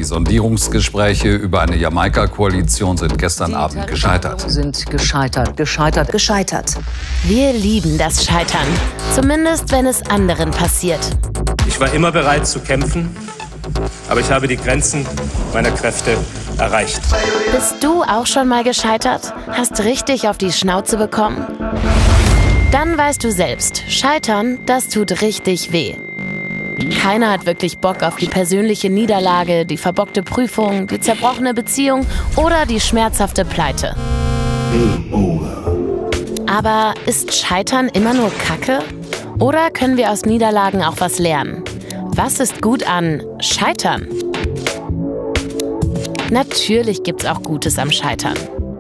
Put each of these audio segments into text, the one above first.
Die Sondierungsgespräche über eine Jamaika-Koalition sind gestern Abend gescheitert. Gescheitert. Wir lieben das Scheitern. Zumindest, wenn es anderen passiert. Ich war immer bereit zu kämpfen, aber ich habe die Grenzen meiner Kräfte erreicht. Bist du auch schon mal gescheitert? Hast richtig auf die Schnauze bekommen? Dann weißt du selbst, Scheitern, das tut richtig weh. Keiner hat wirklich Bock auf die persönliche Niederlage, die verbockte Prüfung, die zerbrochene Beziehung oder die schmerzhafte Pleite. Aber ist Scheitern immer nur Kacke? Oder können wir aus Niederlagen auch was lernen? Was ist gut an Scheitern? Natürlich gibt's auch Gutes am Scheitern.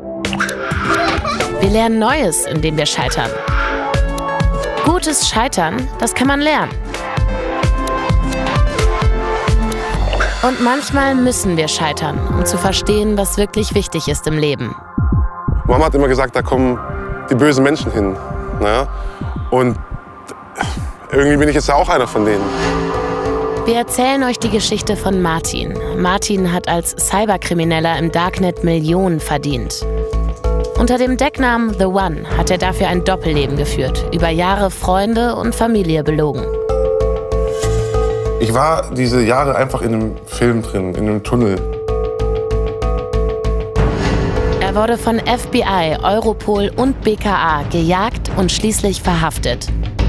Wir lernen Neues, indem wir scheitern. Gutes Scheitern, das kann man lernen. Und manchmal müssen wir scheitern, um zu verstehen, was wirklich wichtig ist im Leben. Mama hat immer gesagt, da kommen die bösen Menschen hin. Ne? Und irgendwie bin ich jetzt ja auch einer von denen. Wir erzählen euch die Geschichte von Martin. Martin hat als Cyberkrimineller im Darknet Millionen verdient. Unter dem Decknamen The One hat er dafür ein Doppelleben geführt, über Jahre Freunde und Familie belogen. Ich war diese Jahre einfach in einem Film drin, in einem Tunnel. Er wurde von FBI, Europol und BKA gejagt und schließlich verhaftet.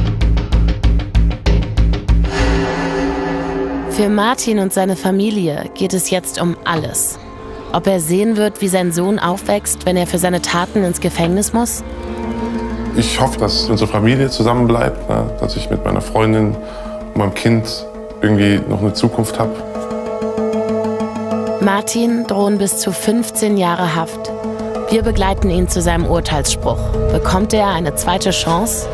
Für Martin und seine Familie geht es jetzt um alles. Ob er sehen wird, wie sein Sohn aufwächst, wenn er für seine Taten ins Gefängnis muss? Ich hoffe, dass unsere Familie zusammenbleibt, ne? Dass ich mit meiner Freundin und meinem Kind irgendwie noch eine Zukunft habe. Martin drohen bis zu 15 Jahre Haft. Wir begleiten ihn zu seinem Urteilsspruch. Bekommt er eine zweite Chance?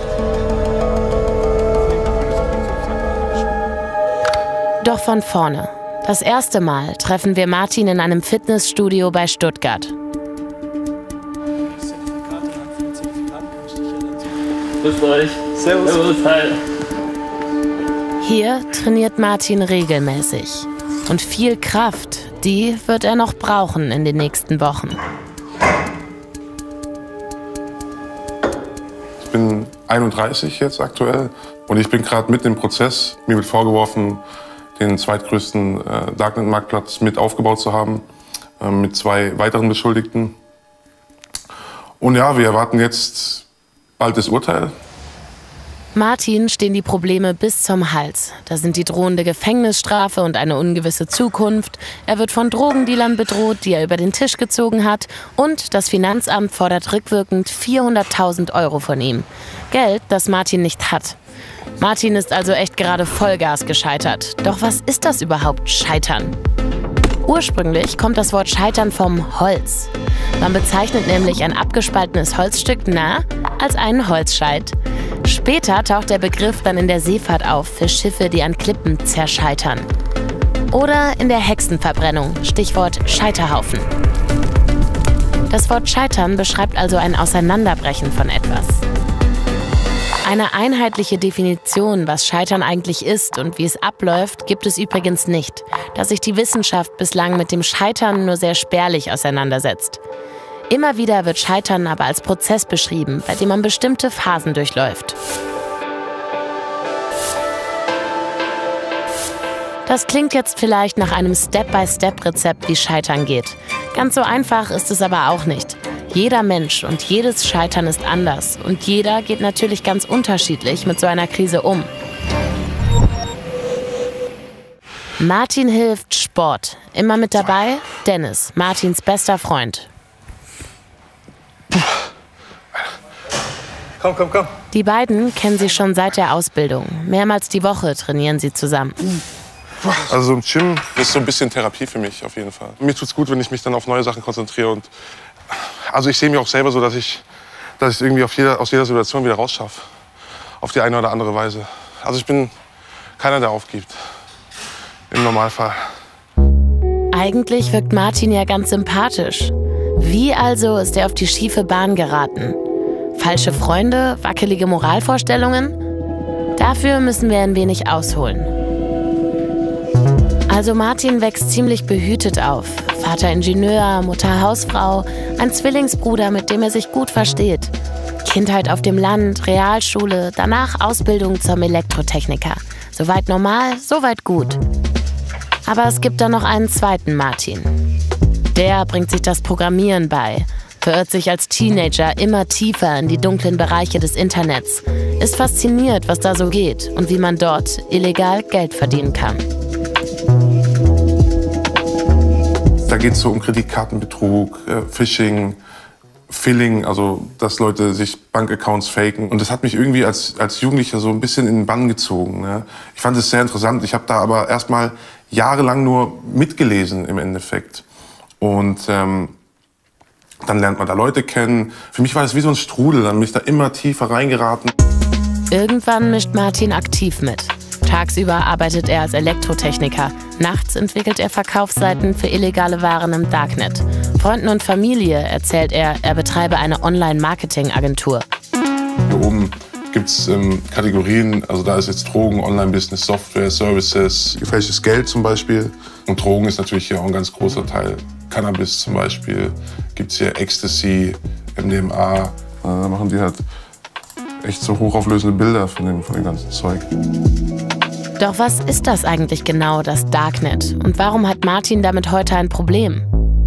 Doch von vorne. Das erste Mal treffen wir Martin in einem Fitnessstudio bei Stuttgart. Grüß euch. Servus. Hi. Hier trainiert Martin regelmäßig. Und viel Kraft, die wird er noch brauchen in den nächsten Wochen. Ich bin 31 jetzt aktuell und ich bin gerade mitten im Prozess. Mir wird vorgeworfen, den zweitgrößten Darknet-Marktplatz mit aufgebaut zu haben, mit 2 weiteren Beschuldigten. Und ja, wir erwarten jetzt bald das Urteil. Martin stehen die Probleme bis zum Hals. Da sind die drohende Gefängnisstrafe und eine ungewisse Zukunft. Er wird von Drogendealern bedroht, die er über den Tisch gezogen hat. Und das Finanzamt fordert rückwirkend 400.000 € von ihm. Geld, das Martin nicht hat. Martin ist also echt gerade Vollgas gescheitert. Doch was ist das überhaupt, Scheitern? Ursprünglich kommt das Wort Scheitern vom Holz. Man bezeichnet nämlich ein abgespaltenes Holzstück als einen Holzscheit. Später taucht der Begriff dann in der Seefahrt auf für Schiffe, die an Klippen zerscheitern. Oder in der Hexenverbrennung, Stichwort Scheiterhaufen. Das Wort Scheitern beschreibt also ein Auseinanderbrechen von etwas. Eine einheitliche Definition, was Scheitern eigentlich ist und wie es abläuft, gibt es übrigens nicht, da sich die Wissenschaft bislang mit dem Scheitern nur sehr spärlich auseinandersetzt. Immer wieder wird Scheitern aber als Prozess beschrieben, bei dem man bestimmte Phasen durchläuft. Das klingt jetzt vielleicht nach einem Step-by-Step-Rezept, wie Scheitern geht. Ganz so einfach ist es aber auch nicht. Jeder Mensch und jedes Scheitern ist anders und jeder geht natürlich ganz unterschiedlich mit so einer Krise um. Martin hilft Sport. Immer mit dabei Dennis, Martins bester Freund. Komm. Die beiden kennen sich schon seit der Ausbildung. Mehrmals die Woche trainieren sie zusammen. Also so ein Gym ist so ein bisschen Therapie für mich auf jeden Fall. Mir tut's gut, wenn ich mich dann auf neue Sachen konzentriere. Und also ich sehe mich auch selber so, dass ich irgendwie aus jeder Situation wieder rausschaffe. Auf die eine oder andere Weise. Also ich bin keiner, der aufgibt. Im Normalfall. Eigentlich wirkt Martin ja ganz sympathisch. Wie also ist er auf die schiefe Bahn geraten? Falsche Freunde, wackelige Moralvorstellungen? Dafür müssen wir ein wenig ausholen. Also Martin wächst ziemlich behütet auf. Vater Ingenieur, Mutter Hausfrau, ein Zwillingsbruder, mit dem er sich gut versteht. Kindheit auf dem Land, Realschule, danach Ausbildung zum Elektrotechniker. Soweit normal, soweit gut. Aber es gibt da noch einen zweiten Martin. Der bringt sich das Programmieren bei, verirrt sich als Teenager immer tiefer in die dunklen Bereiche des Internets, ist fasziniert, was da so geht und wie man dort illegal Geld verdienen kann. Da geht es so um Kreditkartenbetrug, Phishing, Filling, also dass Leute sich Bankaccounts faken. Und das hat mich irgendwie als Jugendlicher so ein bisschen in den Bann gezogen. Ne? Ich fand es sehr interessant. Ich habe da aber erstmal jahrelang nur mitgelesen im Endeffekt. Und dann lernt man da Leute kennen. Für mich war das wie so ein Strudel, dann bin ich da immer tiefer reingeraten. Irgendwann mischt Martin aktiv mit. Tagsüber arbeitet er als Elektrotechniker. Nachts entwickelt er Verkaufsseiten für illegale Waren im Darknet. Freunden und Familie erzählt er betreibe eine Online-Marketing-Agentur. Hier oben gibt es Kategorien, also da ist jetzt Drogen, Online-Business, Software, Services, gefälschtes Geld zum Beispiel. Und Drogen ist natürlich hier auch ein ganz großer Teil. Cannabis zum Beispiel, gibt es hier Ecstasy, MDMA. Da machen die halt echt so hochauflösende Bilder von dem ganzen Zeug. Doch was ist das eigentlich genau, das Darknet? Und warum hat Martin damit heute ein Problem?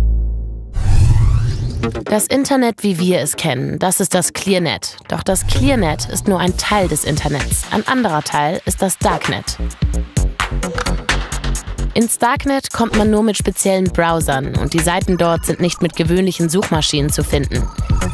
Das Internet, wie wir es kennen, das ist das Clearnet. Doch das Clearnet ist nur ein Teil des Internets. Ein anderer Teil ist das Darknet. Ins Darknet kommt man nur mit speziellen Browsern und die Seiten dort sind nicht mit gewöhnlichen Suchmaschinen zu finden.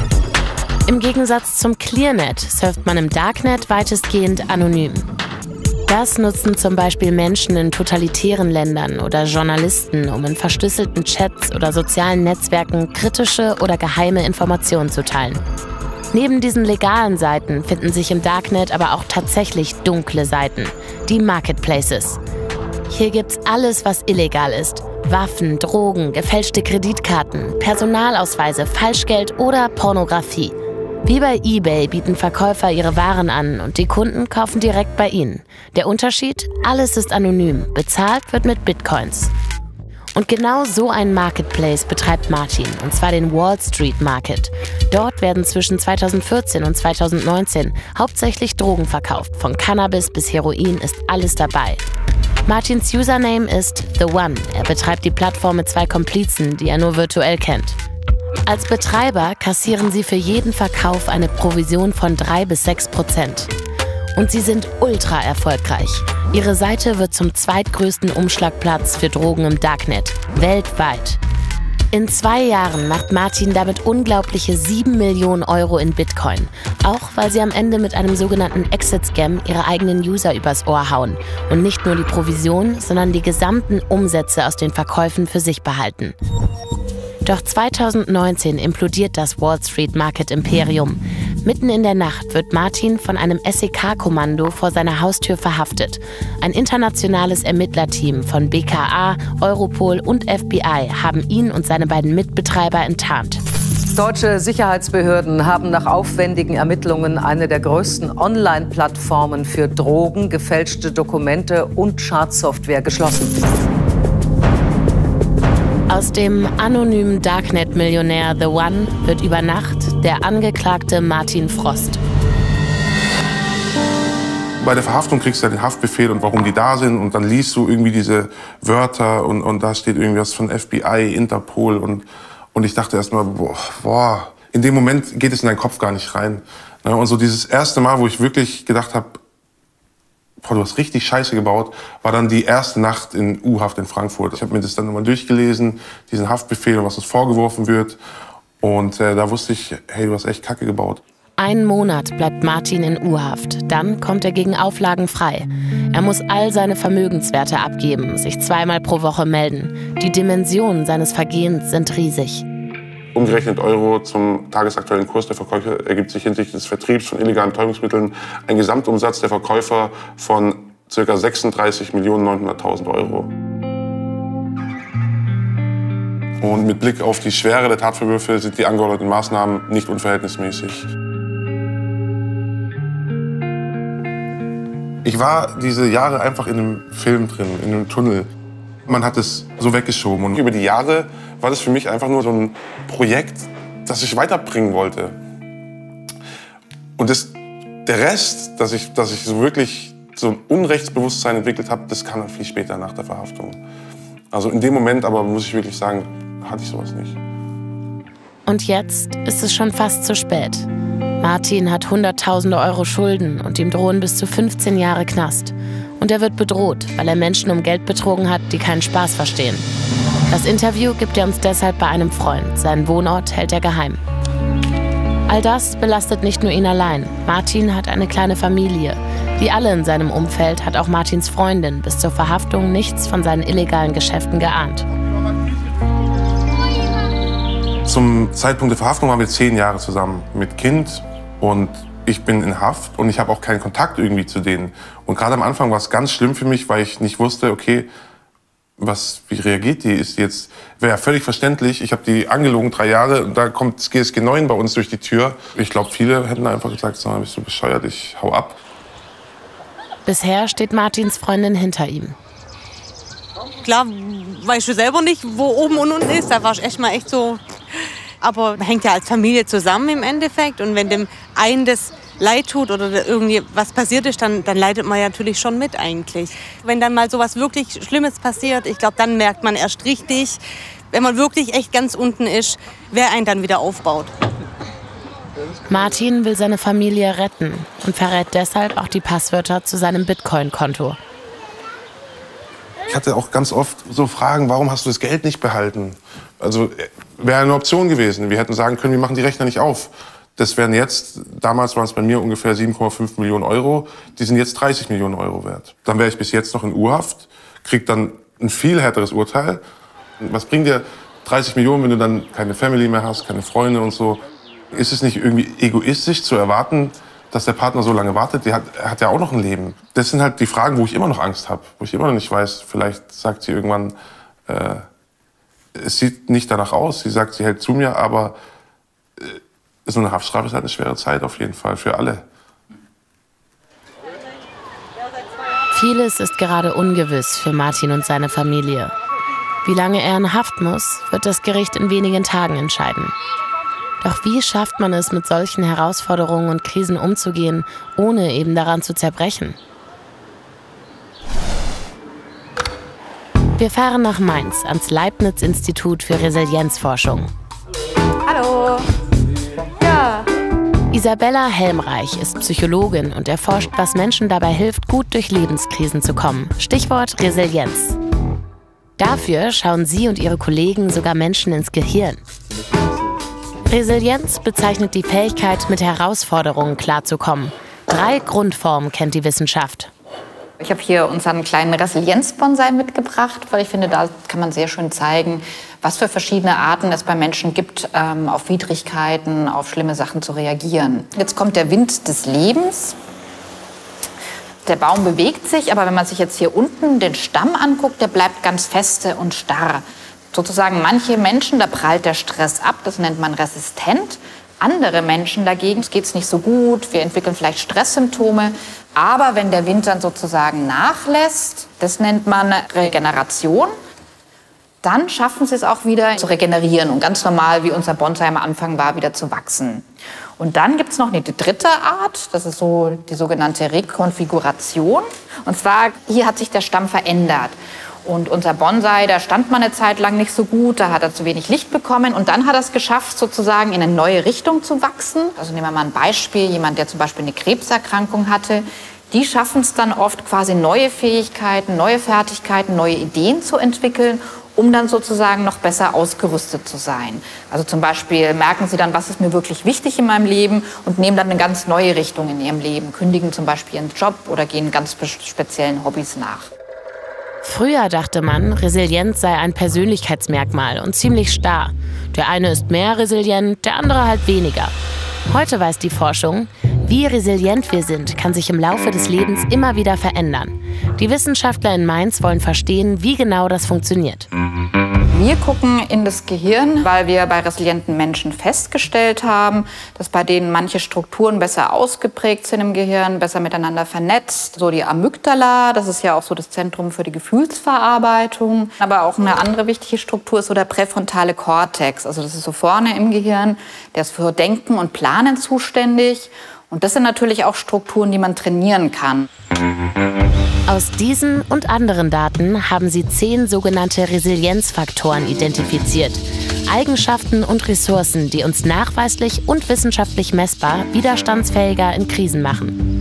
Im Gegensatz zum Clearnet surft man im Darknet weitestgehend anonym. Das nutzen zum Beispiel Menschen in totalitären Ländern oder Journalisten, um in verschlüsselten Chats oder sozialen Netzwerken kritische oder geheime Informationen zu teilen. Neben diesen legalen Seiten finden sich im Darknet aber auch tatsächlich dunkle Seiten, die Marketplaces. Hier gibt's alles, was illegal ist. Waffen, Drogen, gefälschte Kreditkarten, Personalausweise, Falschgeld oder Pornografie. Wie bei eBay bieten Verkäufer ihre Waren an und die Kunden kaufen direkt bei ihnen. Der Unterschied? Alles ist anonym. Bezahlt wird mit Bitcoins. Und genau so ein Marketplace betreibt Martin, und zwar den Wall Street Market. Dort werden zwischen 2014 und 2019 hauptsächlich Drogen verkauft. Von Cannabis bis Heroin ist alles dabei. Martins Username ist The One. Er betreibt die Plattform mit 2 Komplizen, die er nur virtuell kennt. Als Betreiber kassieren sie für jeden Verkauf eine Provision von 3 bis 6%. Und sie sind ultra erfolgreich. Ihre Seite wird zum zweitgrößten Umschlagplatz für Drogen im Darknet, weltweit. In 2 Jahren macht Martin damit unglaubliche 7 Millionen Euro in Bitcoin. Auch weil sie am Ende mit einem sogenannten Exit-Scam ihre eigenen User übers Ohr hauen und nicht nur die Provision, sondern die gesamten Umsätze aus den Verkäufen für sich behalten. Doch 2019 implodiert das Wall Street Market Imperium. Mitten in der Nacht wird Martin von einem SEK-Kommando vor seiner Haustür verhaftet. Ein internationales Ermittlerteam von BKA, Europol und FBI haben ihn und seine beiden Mitbetreiber enttarnt. Deutsche Sicherheitsbehörden haben nach aufwendigen Ermittlungen eine der größten Online-Plattformen für Drogen, gefälschte Dokumente und Schadsoftware geschlossen. Aus dem anonymen Darknet-Millionär The One wird über Nacht der Angeklagte Martin Frost. Bei der Verhaftung kriegst du ja den Haftbefehl und warum die da sind. Und dann liest du irgendwie diese Wörter und da steht irgendwas von FBI, Interpol. Und ich dachte erst mal, boah, in dem Moment geht es in deinen Kopf gar nicht rein. Und so dieses erste Mal, wo ich wirklich gedacht habe, boah, du hast richtig Scheiße gebaut, war dann die erste Nacht in U-Haft in Frankfurt. Ich habe mir das dann nochmal durchgelesen, diesen Haftbefehl und was uns vorgeworfen wird. Und da wusste ich, hey, du hast echt Kacke gebaut. 1 Monat bleibt Martin in U-Haft. Dann kommt er gegen Auflagen frei. Er muss all seine Vermögenswerte abgeben, sich 2-mal pro Woche melden. Die Dimensionen seines Vergehens sind riesig. Umgerechnet Euro zum tagesaktuellen Kurs der Verkäufer ergibt sich hinsichtlich des Vertriebs von illegalen Betäubungsmitteln ein Gesamtumsatz der Verkäufer von ca. 36.900.000 Euro. Und mit Blick auf die Schwere der Tatvorwürfe sind die angeordneten Maßnahmen nicht unverhältnismäßig. Ich war diese Jahre einfach in einem Film drin, in einem Tunnel. Man hat es so weggeschoben. Und über die Jahre war das für mich einfach nur so ein Projekt, das ich weiterbringen wollte. Und der Rest, dass ich so wirklich so ein Unrechtsbewusstsein entwickelt habe, das kam dann viel später nach der Verhaftung. Also in dem Moment, aber muss ich wirklich sagen, hatte ich sowas nicht. Und jetzt ist es schon fast zu spät. Martin hat Hunderttausende Euro Schulden und ihm drohen bis zu 15 Jahre Knast. Und er wird bedroht, weil er Menschen um Geld betrogen hat, die keinen Spaß verstehen. Das Interview gibt er uns deshalb bei einem Freund. Seinen Wohnort hält er geheim. All das belastet nicht nur ihn allein. Martin hat eine kleine Familie. Wie alle in seinem Umfeld hat auch Martins Freundin bis zur Verhaftung nichts von seinen illegalen Geschäften geahnt. Zum Zeitpunkt der Verhaftung waren wir 10 Jahre zusammen mit Kind und ich bin in Haft und ich habe auch keinen Kontakt irgendwie zu denen. Und gerade am Anfang war es ganz schlimm für mich, weil ich nicht wusste, okay, wie reagiert die? Wäre ja völlig verständlich. Ich habe die angelogen 3 Jahre und da kommt das GSG 9 bei uns durch die Tür. Ich glaube, viele hätten einfach gesagt, so, bist du bescheuert, ich hau ab. Bisher steht Martins Freundin hinter ihm. Klar, weißt du selber nicht, wo oben und unten ist. Da war ich echt so. Aber man hängt ja als Familie zusammen im Endeffekt. Und wenn dem einen das leid tut oder irgendwie was passiert ist, dann leidet man ja natürlich schon mit eigentlich. Wenn dann mal so was wirklich Schlimmes passiert, ich glaube, dann merkt man erst richtig, wenn man wirklich echt ganz unten ist, wer einen dann wieder aufbaut. Martin will seine Familie retten und verrät deshalb auch die Passwörter zu seinem Bitcoin-Konto. Ich hatte auch ganz oft so Fragen, warum hast du das Geld nicht behalten? Also wäre eine Option gewesen. Wir hätten sagen können, wir machen die Rechner nicht auf. Das wären jetzt, damals waren es bei mir ungefähr 7,5 Millionen Euro. Die sind jetzt 30 Millionen Euro wert. Dann wäre ich bis jetzt noch in Urhaft, krieg dann ein viel härteres Urteil. Was bringt dir 30 Millionen, wenn du dann keine Family mehr hast, keine Freunde und so? Ist es nicht irgendwie egoistisch zu erwarten, dass der Partner so lange wartet? Er hat ja auch noch ein Leben. Das sind halt die Fragen, wo ich immer noch Angst habe. Wo ich immer noch nicht weiß, vielleicht sagt sie irgendwann, es sieht nicht danach aus. Sie sagt, sie hält zu mir, aber so eine Haftstrafe ist halt eine schwere Zeit auf jeden Fall für alle. Vieles ist gerade ungewiss für Martin und seine Familie. Wie lange er in Haft muss, wird das Gericht in wenigen Tagen entscheiden. Doch wie schafft man es, mit solchen Herausforderungen und Krisen umzugehen, ohne eben daran zu zerbrechen? Wir fahren nach Mainz ans Leibniz-Institut für Resilienzforschung. Hallo. Ja. Isabella Helmreich ist Psychologin und erforscht, was Menschen dabei hilft, gut durch Lebenskrisen zu kommen. Stichwort Resilienz. Dafür schauen sie und ihre Kollegen sogar Menschen ins Gehirn. Resilienz bezeichnet die Fähigkeit, mit Herausforderungen klarzukommen. 3 Grundformen kennt die Wissenschaft. Ich habe hier unseren kleinen Resilienz-Bonsai mitgebracht, weil ich finde, da kann man sehr schön zeigen, was für verschiedene Arten es bei Menschen gibt, auf Widrigkeiten, auf schlimme Sachen zu reagieren. Jetzt kommt der Wind des Lebens. Der Baum bewegt sich, aber wenn man sich jetzt hier unten den Stamm anguckt, der bleibt ganz feste und starr. Sozusagen manche Menschen, da prallt der Stress ab, das nennt man resistent. Andere Menschen dagegen geht es nicht so gut, wir entwickeln vielleicht Stresssymptome. Aber wenn der Wind dann sozusagen nachlässt, das nennt man Regeneration, dann schaffen sie es auch wieder zu regenerieren und ganz normal, wie unser Bonsai am Anfang war, wieder zu wachsen. Und dann gibt es noch eine dritte Art, das ist so die sogenannte Rekonfiguration. Und zwar, hier hat sich der Stamm verändert. Und unser Bonsai, da stand man eine Zeit lang nicht so gut, da hat er zu wenig Licht bekommen. Und dann hat er es geschafft, sozusagen in eine neue Richtung zu wachsen. Also nehmen wir mal ein Beispiel, jemand, der zum Beispiel eine Krebserkrankung hatte, die schaffen es dann oft, quasi neue Fähigkeiten, neue Fertigkeiten, neue Ideen zu entwickeln, um dann sozusagen noch besser ausgerüstet zu sein. Also zum Beispiel merken sie dann, was ist mir wirklich wichtig in meinem Leben und nehmen dann eine ganz neue Richtung in ihrem Leben, kündigen zum Beispiel ihren Job oder gehen ganz speziellen Hobbys nach. Früher dachte man, Resilienz sei ein Persönlichkeitsmerkmal und ziemlich starr. Der eine ist mehr resilient, der andere halt weniger. Heute weiß die Forschung, wie resilient wir sind, kann sich im Laufe des Lebens immer wieder verändern. Die Wissenschaftler in Mainz wollen verstehen, wie genau das funktioniert. Wir gucken in das Gehirn, weil wir bei resilienten Menschen festgestellt haben, dass bei denen manche Strukturen besser ausgeprägt sind im Gehirn, besser miteinander vernetzt. So die Amygdala, das ist ja auch so das Zentrum für die Gefühlsverarbeitung. Aber auch eine andere wichtige Struktur ist so der präfrontale Kortex. Also das ist so vorne im Gehirn, der ist für Denken und Planen zuständig. Und das sind natürlich auch Strukturen, die man trainieren kann. Aus diesen und anderen Daten haben sie 10 sogenannte Resilienzfaktoren identifiziert. Eigenschaften und Ressourcen, die uns nachweislich und wissenschaftlich messbar widerstandsfähiger in Krisen machen.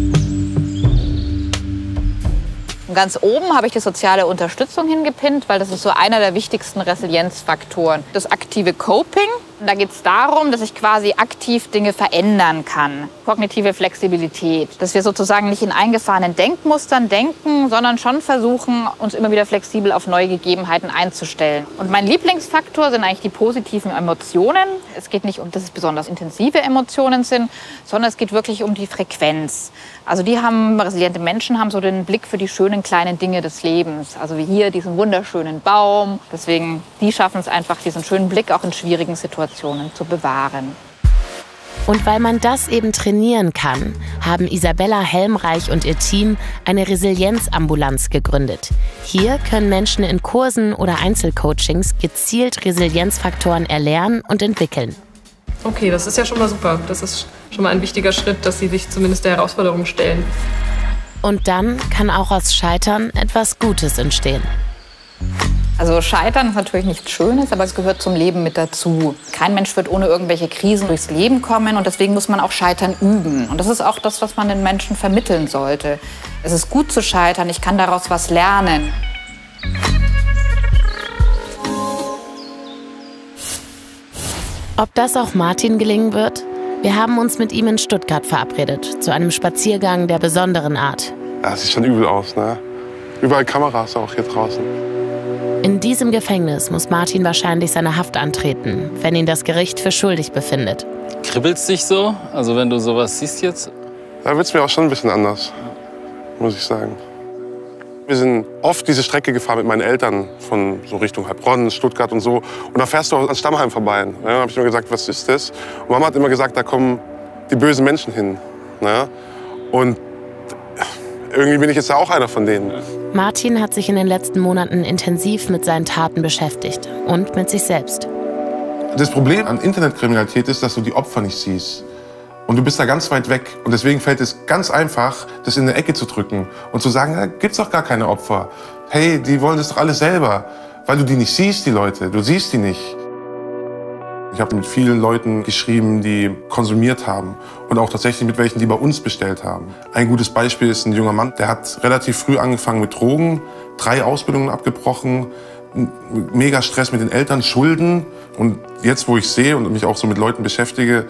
Und ganz oben habe ich die soziale Unterstützung hingepinnt, weil das ist so einer der wichtigsten Resilienzfaktoren. Das aktive Coping, da geht es darum, dass ich quasi aktiv Dinge verändern kann. Kognitive Flexibilität, dass wir sozusagen nicht in eingefahrenen Denkmustern denken, sondern schon versuchen, uns immer wieder flexibel auf neue Gegebenheiten einzustellen. Und mein Lieblingsfaktor sind eigentlich die positiven Emotionen. Es geht nicht um, dass es besonders intensive Emotionen sind, sondern es geht wirklich um die Frequenz. Also resiliente Menschen haben so den Blick für die schönen kleinen Dinge des Lebens. Also wie hier diesen wunderschönen Baum. Deswegen, die schaffen es einfach, diesen schönen Blick auch in schwierigen Situationen zu bewahren. Und weil man das eben trainieren kann, haben Isabella Helmreich und ihr Team eine Resilienzambulanz gegründet. Hier können Menschen in Kursen oder Einzelcoachings gezielt Resilienzfaktoren erlernen und entwickeln. Okay, das ist ja schon mal super. Das ist schon mal ein wichtiger Schritt, dass sie sich zumindest der Herausforderung stellen. Und dann kann auch aus Scheitern etwas Gutes entstehen. Also Scheitern ist natürlich nichts Schönes, aber es gehört zum Leben mit dazu. Kein Mensch wird ohne irgendwelche Krisen durchs Leben kommen und deswegen muss man auch Scheitern üben. Und das ist auch das, was man den Menschen vermitteln sollte. Es ist gut zu scheitern, ich kann daraus was lernen. Ob das auch Martin gelingen wird? Wir haben uns mit ihm in Stuttgart verabredet, zu einem Spaziergang der besonderen Art. Ja, das sieht schon übel aus, ne? Überall Kameras auch hier draußen. In diesem Gefängnis muss Martin wahrscheinlich seine Haft antreten, wenn ihn das Gericht für schuldig befindet. Kribbelt's dich so? Also wenn du sowas siehst jetzt? Da wird's mir auch schon ein bisschen anders, muss ich sagen. Wir sind oft diese Strecke gefahren mit meinen Eltern von so Richtung Heilbronn, Stuttgart und so. Und da fährst du an Stammheim vorbei. Ja, da habe ich immer gesagt, was ist das? Und Mama hat immer gesagt, da kommen die bösen Menschen hin. Ja? Und irgendwie bin ich jetzt ja auch einer von denen. Martin hat sich in den letzten Monaten intensiv mit seinen Taten beschäftigt und mit sich selbst. Das Problem an Internetkriminalität ist, dass du die Opfer nicht siehst. Und du bist da ganz weit weg. Und deswegen fällt es ganz einfach, das in eine Ecke zu drücken und zu sagen, da gibt's doch gar keine Opfer. Hey, die wollen das doch alles selber. Weil du die nicht siehst, die Leute. Du siehst die nicht. Ich habe mit vielen Leuten geschrieben, die konsumiert haben. Und auch tatsächlich mit welchen, die bei uns bestellt haben. Ein gutes Beispiel ist ein junger Mann, der hat relativ früh angefangen mit Drogen, 3 Ausbildungen abgebrochen, mega Stress mit den Eltern, Schulden. Und jetzt, wo ich sehe und mich auch so mit Leuten beschäftige,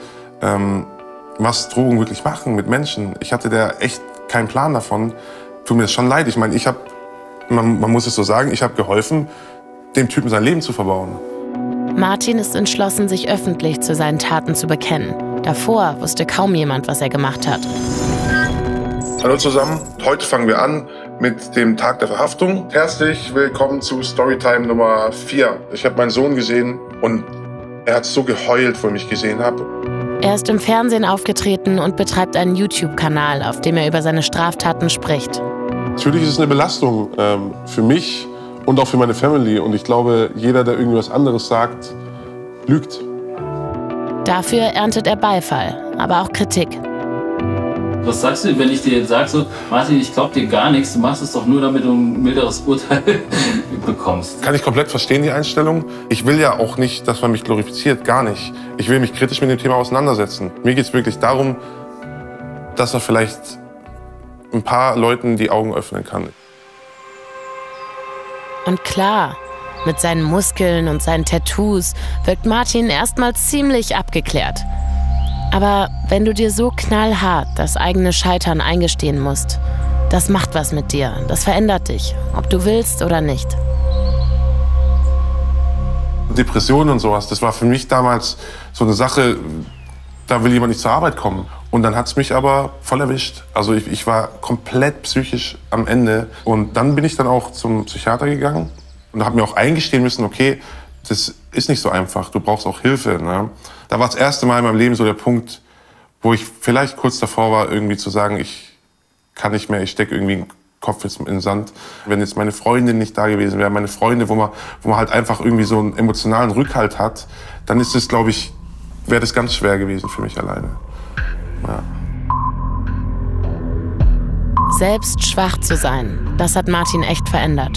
was Drogen wirklich machen mit Menschen. Ich hatte da echt keinen Plan davon. Tut mir das schon leid. Ich meine, man muss es so sagen, ich habe geholfen, dem Typen sein Leben zu verbauen. Martin ist entschlossen, sich öffentlich zu seinen Taten zu bekennen. Davor wusste kaum jemand, was er gemacht hat. Hallo zusammen, heute fangen wir an mit dem Tag der Verhaftung. Herzlich willkommen zu Storytime Nummer 4. Ich habe meinen Sohn gesehen und er hat so geheult, wo ich mich gesehen habe. Er ist im Fernsehen aufgetreten und betreibt einen YouTube-Kanal, auf dem er über seine Straftaten spricht. Natürlich ist es eine Belastung für mich und auch für meine Family. Und ich glaube, jeder, der irgendwas anderes sagt, lügt. Dafür erntet er Beifall, aber auch Kritik. Was sagst du, wenn ich dir jetzt sage, so, Martin, ich glaube dir gar nichts, du machst es doch nur, damit du ein milderes Urteil bekommst? Kann ich komplett verstehen, die Einstellung. Ich will ja auch nicht, dass man mich glorifiziert, gar nicht. Ich will mich kritisch mit dem Thema auseinandersetzen. Mir geht es wirklich darum, dass er vielleicht ein paar Leuten die Augen öffnen kann. Und klar, mit seinen Muskeln und seinen Tattoos wirkt Martin erstmal ziemlich abgeklärt. Aber wenn du dir so knallhart das eigene Scheitern eingestehen musst, das macht was mit dir, das verändert dich, ob du willst oder nicht. Depressionen und sowas, das war für mich damals so eine Sache, da will jemand nicht zur Arbeit kommen. Und dann hat es mich aber voll erwischt. Also ich war komplett psychisch am Ende. Und dann bin ich dann auch zum Psychiater gegangen. Und habe mir auch eingestehen müssen, okay, das ist nicht so einfach, du brauchst auch Hilfe. Ne? Da war das erste Mal in meinem Leben so der Punkt, wo ich vielleicht kurz davor war, irgendwie zu sagen, ich kann nicht mehr, ich stecke irgendwie den Kopf jetzt in den Sand. Wenn jetzt meine Freundin nicht da gewesen wäre, meine Freunde, wo man halt einfach irgendwie so einen emotionalen Rückhalt hat, dann ist es, glaube ich, wäre das ganz schwer gewesen für mich alleine. Ja. Selbst schwach zu sein, das hat Martin echt verändert.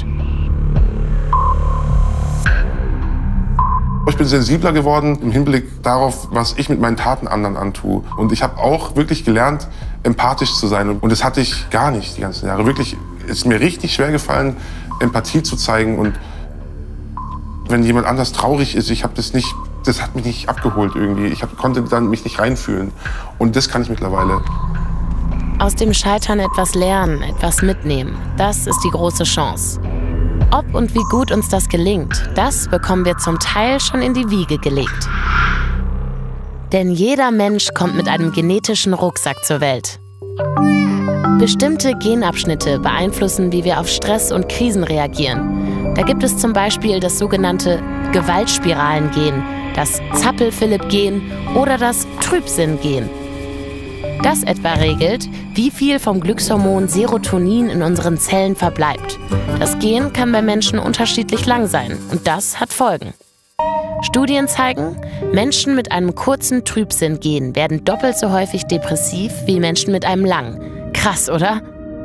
Ich bin sensibler geworden im Hinblick darauf, was ich mit meinen Taten anderen antue. Und ich habe auch wirklich gelernt, empathisch zu sein. Und das hatte ich gar nicht die ganzen Jahre. Wirklich, es ist mir richtig schwer gefallen, Empathie zu zeigen. Und wenn jemand anders traurig ist, das hat mich nicht abgeholt irgendwie. Konnte dann mich nicht reinfühlen. Und das kann ich mittlerweile. Aus dem Scheitern etwas lernen, etwas mitnehmen, das ist die große Chance. Ob und wie gut uns das gelingt, das bekommen wir zum Teil schon in die Wiege gelegt. Denn jeder Mensch kommt mit einem genetischen Rucksack zur Welt. Bestimmte Genabschnitte beeinflussen, wie wir auf Stress und Krisen reagieren. Da gibt es zum Beispiel das sogenannte Gewaltspiralen-Gen, das Zappel-Philipp-Gen oder das Trübsinn-Gen. Das etwa regelt, wie viel vom Glückshormon Serotonin in unseren Zellen verbleibt. Das Gen kann bei Menschen unterschiedlich lang sein und das hat Folgen. Studien zeigen, Menschen mit einem kurzen Trübsinn-Gen werden doppelt so häufig depressiv wie Menschen mit einem langen. Krass, oder?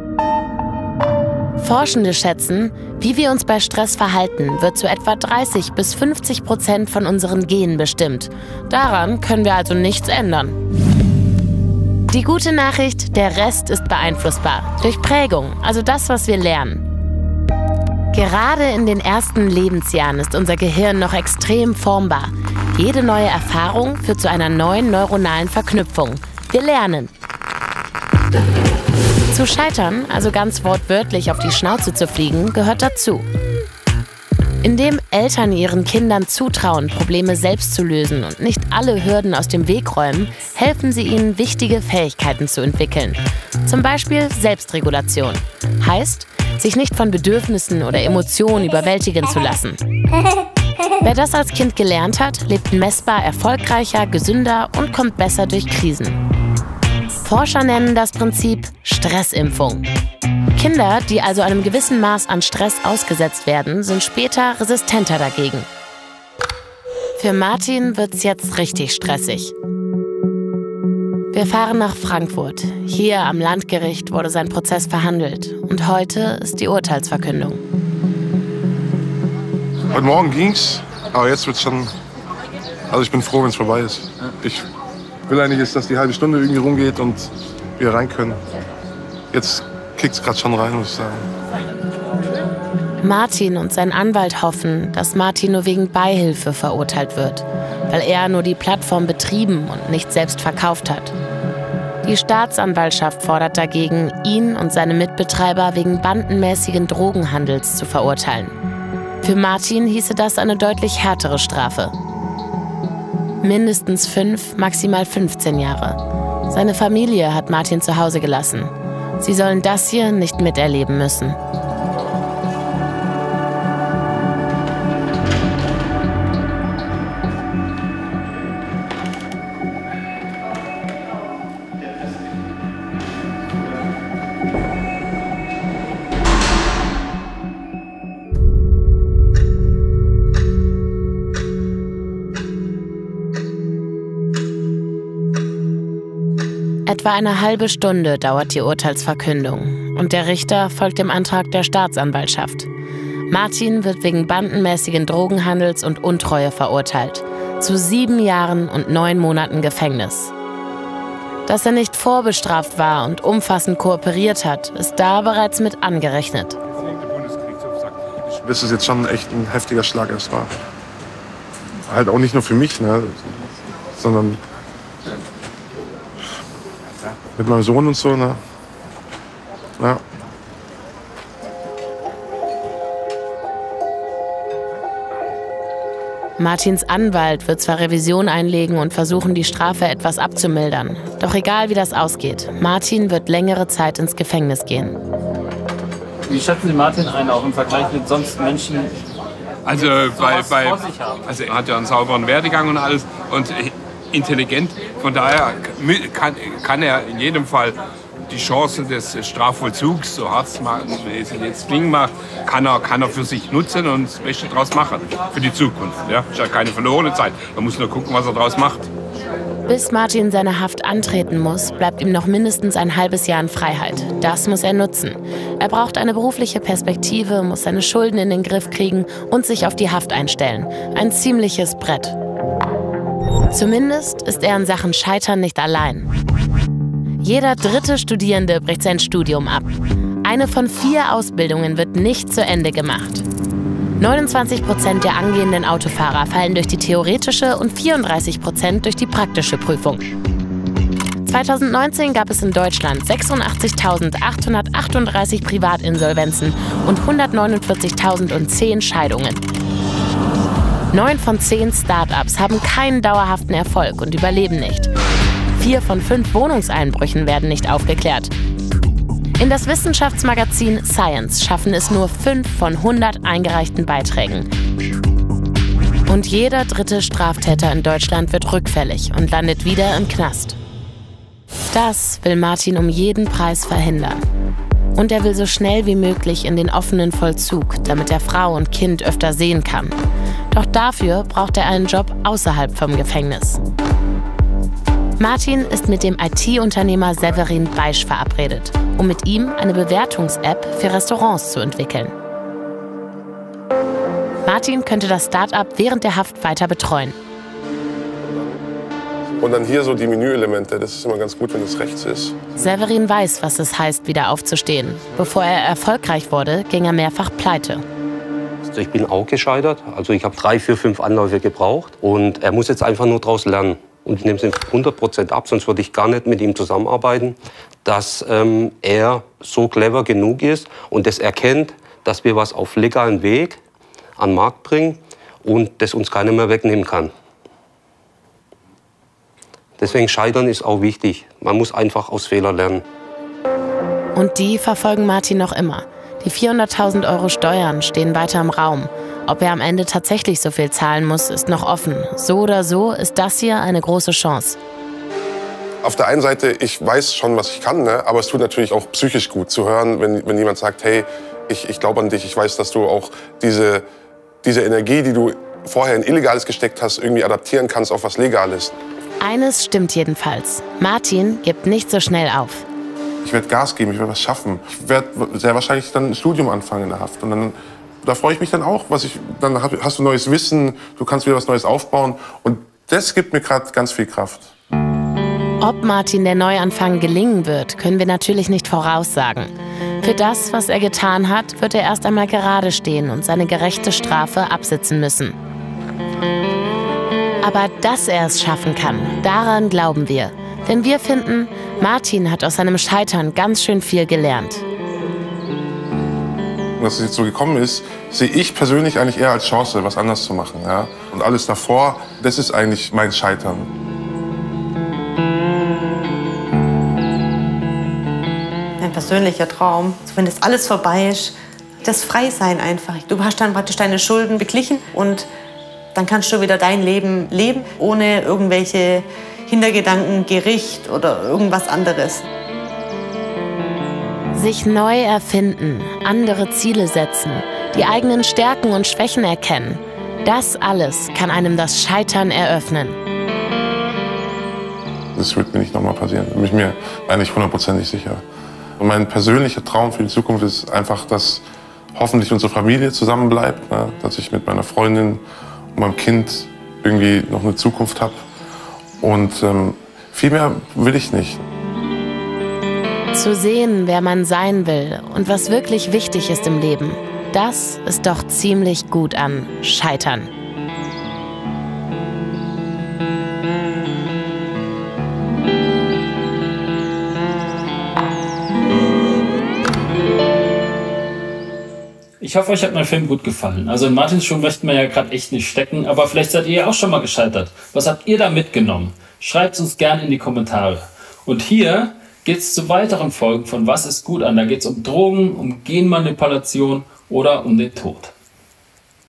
Forschende schätzen, wie wir uns bei Stress verhalten, wird zu etwa 30–50% von unseren Genen bestimmt. Daran können wir also nichts ändern. Die gute Nachricht, der Rest ist beeinflussbar. Durch Prägung, also das, was wir lernen. Gerade in den ersten Lebensjahren ist unser Gehirn noch extrem formbar. Jede neue Erfahrung führt zu einer neuen neuronalen Verknüpfung. Wir lernen. Zu scheitern, also ganz wortwörtlich auf die Schnauze zu fliegen, gehört dazu. Indem Eltern ihren Kindern zutrauen, Probleme selbst zu lösen und nicht alle Hürden aus dem Weg räumen, helfen sie ihnen, wichtige Fähigkeiten zu entwickeln. Zum Beispiel Selbstregulation. Heißt, sich nicht von Bedürfnissen oder Emotionen überwältigen zu lassen. Wer das als Kind gelernt hat, lebt messbar erfolgreicher, gesünder und kommt besser durch Krisen. Forscher nennen das Prinzip Stressimpfung. Kinder, die also einem gewissen Maß an Stress ausgesetzt werden, sind später resistenter dagegen. Für Martin wird's jetzt richtig stressig. Wir fahren nach Frankfurt. Hier am Landgericht wurde sein Prozess verhandelt. Und heute ist die Urteilsverkündung. Heute Morgen ging's, aber jetzt wird's schon... Also ich bin froh, wenn es vorbei ist. Ich will eigentlich jetzt, dass die halbe Stunde irgendwie rumgeht und wir rein können. Jetzt kickt's gerade schon rein, muss ich sagen. Martin und sein Anwalt hoffen, dass Martin nur wegen Beihilfe verurteilt wird, weil er nur die Plattform betrieben und nicht selbst verkauft hat. Die Staatsanwaltschaft fordert dagegen, ihn und seine Mitbetreiber wegen bandenmäßigen Drogenhandels zu verurteilen. Für Martin hieße das eine deutlich härtere Strafe. Mindestens 5, maximal 15 Jahre. Seine Familie hat Martin zu Hause gelassen. Sie sollen das hier nicht miterleben müssen. Etwa eine halbe Stunde dauert die Urteilsverkündung und der Richter folgt dem Antrag der Staatsanwaltschaft. Martin wird wegen bandenmäßigen Drogenhandels und Untreue verurteilt, zu 7 Jahren und 9 Monaten Gefängnis. Dass er nicht vorbestraft war und umfassend kooperiert hat, ist da bereits mit angerechnet. Das ist jetzt schon echt ein heftiger Schlag, es war. Halt auch nicht nur für mich, ne, sondern mit meinem Sohn und so, ne? Ja. Martins Anwalt wird zwar Revision einlegen und versuchen, die Strafe etwas abzumildern. Doch egal, wie das ausgeht, Martin wird längere Zeit ins Gefängnis gehen. Wie schätzen Sie Martin ein, auch im Vergleich mit sonst Menschen, Also, also er hat ja einen sauberen Werdegang und alles und intelligent. Von daher kann er in jedem Fall die Chance des Strafvollzugs, so hart es jetzt klingen mag, kann er für sich nutzen und das Beste daraus machen für die Zukunft. Ja? Ist ja keine verlorene Zeit. Man muss nur gucken, was er daraus macht. Bis Martin seine Haft antreten muss, bleibt ihm noch mindestens ein halbes Jahr in Freiheit. Das muss er nutzen. Er braucht eine berufliche Perspektive, muss seine Schulden in den Griff kriegen und sich auf die Haft einstellen. Ein ziemliches Brett. Zumindest ist er in Sachen Scheitern nicht allein. Jeder dritte Studierende bricht sein Studium ab. Eine von 4 Ausbildungen wird nicht zu Ende gemacht. 29% der angehenden Autofahrer fallen durch die theoretische und 34% durch die praktische Prüfung. 2019 gab es in Deutschland 86.838 Privatinsolvenzen und 149.010 Scheidungen. 9 von 10 Start-ups haben keinen dauerhaften Erfolg und überleben nicht. 4 von 5 Wohnungseinbrüchen werden nicht aufgeklärt. In das Wissenschaftsmagazin Science schaffen es nur 5 von 100 eingereichten Beiträgen. Und jeder dritte Straftäter in Deutschland wird rückfällig und landet wieder im Knast. Das will Martin um jeden Preis verhindern. Und er will so schnell wie möglich in den offenen Vollzug, damit er Frau und Kind öfter sehen kann. Doch dafür braucht er einen Job außerhalb vom Gefängnis. Martin ist mit dem IT-Unternehmer Severin Beisch verabredet, um mit ihm eine Bewertungs-App für Restaurants zu entwickeln. Martin könnte das Start-up während der Haft weiter betreuen. Und dann hier so die Menüelemente, das ist immer ganz gut, wenn es rechts ist. Severin weiß, was es heißt, wieder aufzustehen. Bevor er erfolgreich wurde, ging er mehrfach pleite. Ich bin auch gescheitert. Also ich habe 3, 4, 5 Anläufe gebraucht. Und er muss jetzt einfach nur daraus lernen. Und ich nehme es ihm 100% ab, sonst würde ich gar nicht mit ihm zusammenarbeiten, dass er so clever genug ist und das erkennt, dass wir was auf legalen Weg an den Markt bringen und das uns keiner mehr wegnehmen kann. Deswegen Scheitern ist auch wichtig. Man muss einfach aus Fehlern lernen. Und die verfolgen Martin noch immer. Die 400.000 € Steuern stehen weiter im Raum. Ob er am Ende tatsächlich so viel zahlen muss, ist noch offen. So oder so ist das hier eine große Chance. Auf der einen Seite, ich weiß schon, was ich kann, ne? Aber es tut natürlich auch psychisch gut zu hören, wenn jemand sagt, hey, ich glaube an dich, ich weiß, dass du auch diese Energie, die du vorher in Illegales gesteckt hast, irgendwie adaptieren kannst auf was Legales. Eines stimmt jedenfalls. Martin gibt nicht so schnell auf. Ich werde Gas geben, ich werde was schaffen. Ich werde sehr wahrscheinlich dann ein Studium anfangen in der Haft. Und dann, da freue ich mich dann auch. Dann hast du neues Wissen, du kannst wieder was Neues aufbauen. Und das gibt mir gerade ganz viel Kraft. Ob Martin der Neuanfang gelingen wird, können wir natürlich nicht voraussagen. Für das, was er getan hat, wird er erst einmal gerade stehen und seine gerechte Strafe absitzen müssen. Aber dass er es schaffen kann, daran glauben wir. Denn wir finden, Martin hat aus seinem Scheitern ganz schön viel gelernt. Dass es jetzt so gekommen ist, sehe ich persönlich eigentlich eher als Chance, was anders zu machen. Ja? Und alles davor, das ist eigentlich mein Scheitern. Mein persönlicher Traum, wenn das alles vorbei ist, das Freisein einfach. Du hast dann praktisch deine Schulden beglichen und dann kannst du wieder dein Leben leben, ohne irgendwelche Hintergedanken, Gericht oder irgendwas anderes. Sich neu erfinden, andere Ziele setzen, die eigenen Stärken und Schwächen erkennen. Das alles kann einem das Scheitern eröffnen. Das wird mir nicht nochmal passieren. Da bin ich mir eigentlich 100%ig sicher. Und mein persönlicher Traum für die Zukunft ist einfach, dass hoffentlich unsere Familie zusammenbleibt, ne? Dass ich mit meiner Freundin und meinem Kind irgendwie noch eine Zukunft habe. Und viel mehr will ich nicht. Zu sehen, wer man sein will und was wirklich wichtig ist im Leben, das ist doch ziemlich gut an Scheitern. Ich hoffe, euch hat mein Film gut gefallen. Also in Martins Schuhen möchten wir ja gerade echt nicht stecken, aber vielleicht seid ihr ja auch schon mal gescheitert. Was habt ihr da mitgenommen? Schreibt es uns gerne in die Kommentare. Und hier geht es zu weiteren Folgen von Was ist gut an? Da geht es um Drogen, um Genmanipulation oder um den Tod.